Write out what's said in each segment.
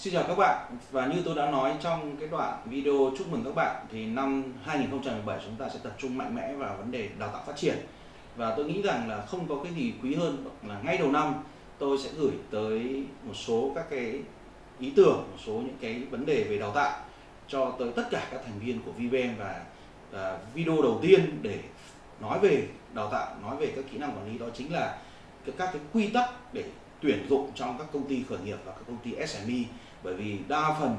Xin chào các bạn, và như tôi đã nói trong cái đoạn video chúc mừng các bạn thì năm 2017 chúng ta sẽ tập trung mạnh mẽ vào vấn đề đào tạo phát triển. Và tôi nghĩ rằng là không có cái gì quý hơn là ngay đầu năm tôi sẽ gửi tới một số các cái ý tưởng, một số những cái vấn đề về đào tạo cho tới tất cả các thành viên của VBM. Và video đầu tiên để nói về đào tạo, nói về các kỹ năng quản lý đó chính là các cái quy tắc để tuyển dụng trong các công ty khởi nghiệp và các công ty SME. Bởi vì đa phần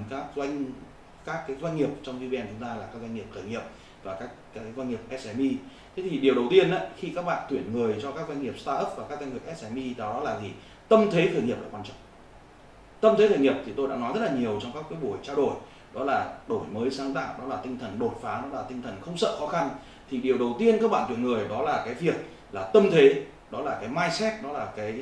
các cái doanh nghiệp trong VBM chúng ta là các doanh nghiệp khởi nghiệp và các cái doanh nghiệp SME. Thế thì điều đầu tiên đó, khi các bạn tuyển người cho các doanh nghiệp startup và các doanh nghiệp SME đó là gì? Tâm thế khởi nghiệp là quan trọng. Tâm thế khởi nghiệp thì tôi đã nói rất là nhiều trong các cái buổi trao đổi, đó là đổi mới sáng tạo, đó là tinh thần đột phá, đó là tinh thần không sợ khó khăn. Thì điều đầu tiên các bạn tuyển người đó là cái việc là tâm thế, đó là cái mindset, đó là cái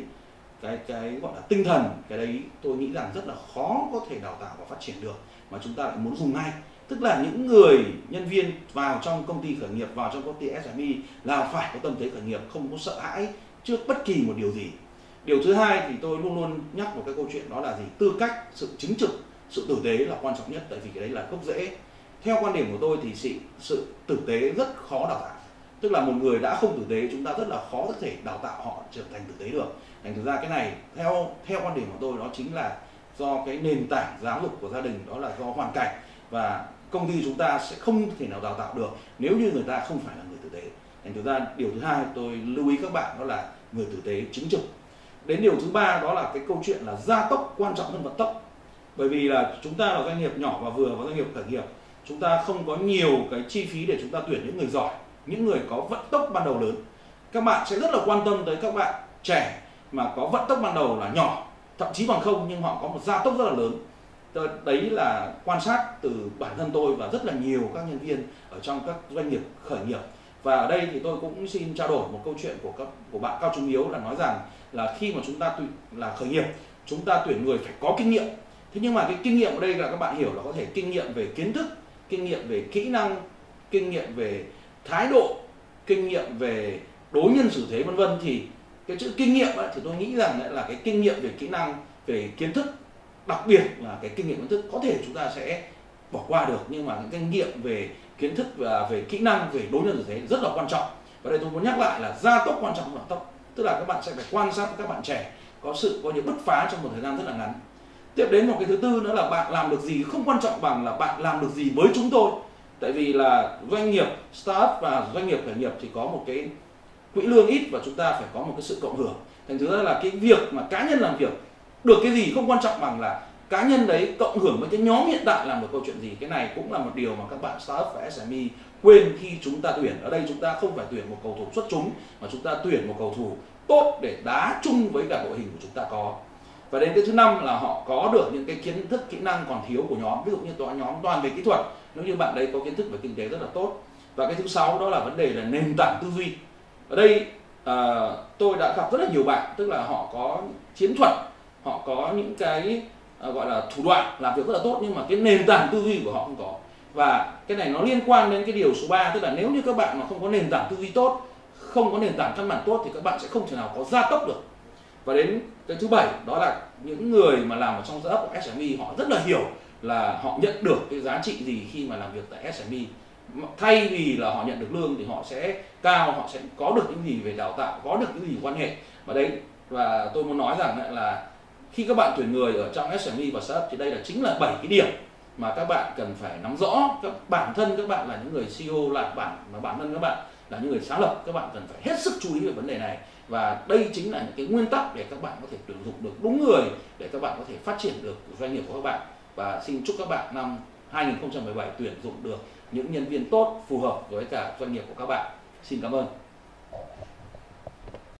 gọi là tinh thần. Cái đấy tôi nghĩ rằng rất là khó có thể đào tạo và phát triển được mà chúng ta lại muốn dùng ngay. Tức là những người nhân viên vào trong công ty khởi nghiệp, vào trong công ty SME là phải có tâm thế khởi nghiệp, không có sợ hãi trước bất kỳ một điều gì. Điều thứ hai thì tôi luôn luôn nhắc một cái câu chuyện, đó là gì? Tư cách, sự chính trực, sự tử tế là quan trọng nhất, tại vì cái đấy là gốc rễ. Theo quan điểm của tôi thì sự tử tế rất khó đào tạo. Tức là một người đã không tử tế, chúng ta rất là khó có thể đào tạo họ trở thành tử tế được. Thành thực ra cái này theo quan điểm của tôi đó chính là do cái nền tảng giáo dục của gia đình, đó là do hoàn cảnh, và công ty chúng ta sẽ không thể nào đào tạo được nếu như người ta không phải là người tử tế. Thành thực ra điều thứ hai tôi lưu ý các bạn đó là người tử tế chính trực. Đến điều thứ ba đó là cái câu chuyện là gia tốc quan trọng hơn vận tốc. Bởi vì là chúng ta là doanh nghiệp nhỏ và vừa và doanh nghiệp khởi nghiệp, chúng ta không có nhiều cái chi phí để chúng ta tuyển những người giỏi, những người có vận tốc ban đầu lớn. Các bạn sẽ rất là quan tâm tới các bạn trẻ mà có vận tốc ban đầu là nhỏ, thậm chí bằng không, nhưng họ có một gia tốc rất là lớn. Đấy là quan sát từ bản thân tôi và rất là nhiều các nhân viên ở trong các doanh nghiệp khởi nghiệp. Và ở đây thì tôi cũng xin trao đổi một câu chuyện của bạn Cao Trung Hiếu, là nói rằng là khi mà chúng ta là khởi nghiệp, chúng ta tuyển người phải có kinh nghiệm. Thế nhưng mà cái kinh nghiệm ở đây là các bạn hiểu là có thể kinh nghiệm về kiến thức, kinh nghiệm về kỹ năng, kinh nghiệm về thái độ, kinh nghiệm về đối nhân xử thế vân vân. Thì cái chữ kinh nghiệm ấy, thì tôi nghĩ rằng là cái kinh nghiệm về kỹ năng, về kiến thức, đặc biệt là cái kinh nghiệm kiến thức có thể chúng ta sẽ bỏ qua được, nhưng mà những kinh nghiệm về kiến thức và về kỹ năng, về đối nhân xử thế rất là quan trọng. Và đây tôi muốn nhắc lại là gia tốc quan trọng hơn vận tốc. Tức là các bạn sẽ phải quan sát các bạn trẻ có những bứt phá trong một thời gian rất là ngắn. Tiếp đến một cái thứ tư nữa là bạn làm được gì không quan trọng bằng là bạn làm được gì với chúng tôi. Tại vì là doanh nghiệp startup và doanh nghiệp khởi nghiệp thì có một cái quỹ lương ít và chúng ta phải có một cái sự cộng hưởng. Thành thứ ra là cái việc mà cá nhân làm việc được cái gì không quan trọng bằng là cá nhân đấy cộng hưởng với cái nhóm hiện tại làm được câu chuyện gì. Cái này cũng là một điều mà các bạn startup và SME quên khi chúng ta tuyển. Ở đây chúng ta không phải tuyển một cầu thủ xuất chúng, mà chúng ta tuyển một cầu thủ tốt để đá chung với cả đội hình của chúng ta có. Và đến cái thứ năm là họ có được những cái kiến thức, kỹ năng còn thiếu của nhóm. Ví dụ như nhóm toàn về kỹ thuật, nếu như bạn đấy có kiến thức về kinh tế rất là tốt. Và cái thứ sáu đó là vấn đề là nền tảng tư duy. Ở đây tôi đã gặp rất là nhiều bạn, tức là họ có chiến thuật, họ có những cái gọi là thủ đoạn làm việc rất là tốt, nhưng mà cái nền tảng tư duy của họ không có. Và cái này nó liên quan đến cái điều số 3, tức là nếu như các bạn mà không có nền tảng tư duy tốt, không có nền tảng căn bản tốt thì các bạn sẽ không thể nào có gia tốc được. Và đến cái thứ 7 đó là những người mà làm ở trong startup của SME, họ rất là hiểu là họ nhận được cái giá trị gì khi mà làm việc tại SME. Thay vì là họ nhận được lương thì họ sẽ cao, họ sẽ có được những gì về đào tạo, có được những gì quan hệ. Và tôi muốn nói rằng là khi các bạn tuyển người ở trong SME và startup thì đây chính là 7 cái điểm mà các bạn cần phải nắm rõ. Bản thân các bạn là những người CEO, bản thân các bạn là những người sáng lập, các bạn cần phải hết sức chú ý về vấn đề này. Và đây chính là những cái nguyên tắc để các bạn có thể tuyển dụng được đúng người, để các bạn có thể phát triển được doanh nghiệp của các bạn. Và xin chúc các bạn năm 2017 tuyển dụng được những nhân viên tốt, phù hợp với cả doanh nghiệp của các bạn. Xin cảm ơn.